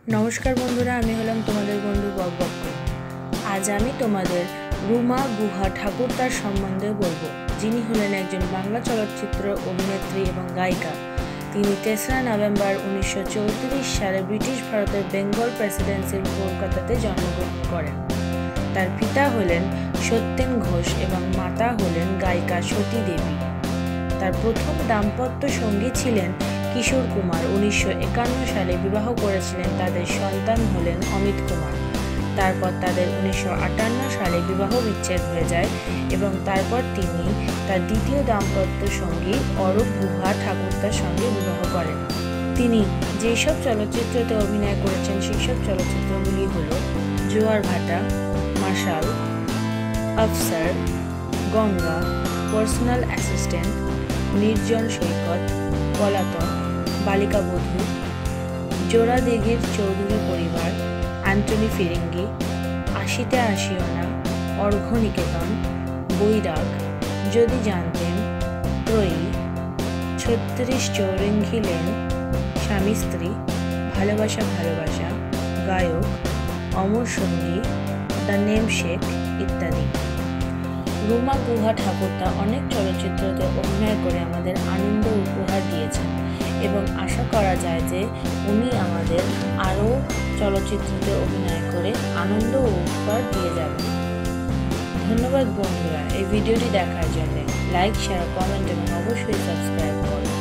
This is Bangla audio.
নমস্কার বন্ধুরা, আমি হলাম তোমাদের বন্ধু বকবক। আজ আমি তোমাদের রুমা গুহা ঠাকুরতার সম্বন্ধে বলবো, যিনি হলেন একজন বাংলা চলচ্চিত্র অভিনেত্রী এবং গায়িকা। তিনি 3রা নভেম্বর 1934 সালে ব্রিটিশ ভারতের বেঙ্গল প্রেসিডেন্সির কলকাতাতে জন্মগ্রহণ করেন। তার পিতা হলেন সত্যেন ঘোষ এবং মাতা হলেন গায়িকা সতী দেবী। তার প্রথম দাম্পত্য সঙ্গী ছিলেন কিশোর কুমার। 1951 সালে বিবাহ করেছিলেন। তাদের সন্তান হলেন অমিত কুমার। তারপর তাদের 1958 সালে বিবাহ বিচ্ছেদ হয়ে যায় এবং তারপর তিনি তার দ্বিতীয় দাম্পত্য সঙ্গী অরূপ গুহা ঠাকুরতার সঙ্গে বিবাহ করেন। তিনি যেসব চলচ্চিত্রতে অভিনয় করেছেন সেসব চলচ্চিত্রগুলি হল Joar Bhata, marshal, Afsar, Ganga, personal assistant, Nirjan Saikat, পলাতক, বালিকা বধূ, জোড়া দিঘির চৌধুরী পরিবার, অ্যান্টনি ফিরিঙ্গি, আশিতে আশিয়ানা, অর্ঘ্যনিকেতন, বৈরাগ, যদি জানতেন, ত্রয়ী, 36 চৌরঙ্গী লেন, স্বামী স্ত্রী, ভালোবাসা ভালোবাসা, গায়ক, অমর সঙ্গী, দ্য নেমশেক ইত্যাদি। রুমা গুহা ঠাকুরতা অনেক চলচ্চিত্রতে অভিনয় করে আমাদের আনন্দ উপহার দিয়েছেন এবং আশা করা যায় যে উনি আমাদের আরও চলচ্চিত্রতে অভিনয় করে আনন্দ ও উপহার দিয়ে যাবেন। ধন্যবাদ বন্ধুরা এই ভিডিওটি দেখার জন্য। লাইক, শেয়ার, কমেন্ট এবং অবশ্যই সাবস্ক্রাইব করুন।